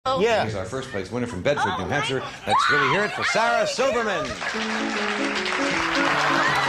Yeah. He's our first place winner from Bedford, New Hampshire. Let's really hear it for Sarah Silverman.